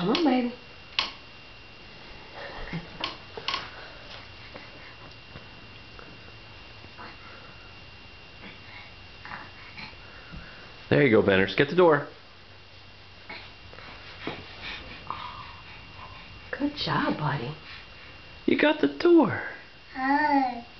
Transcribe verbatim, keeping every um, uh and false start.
Come on, baby. There you go, Benners. Get the door. Good job, buddy. You got the door. Hi.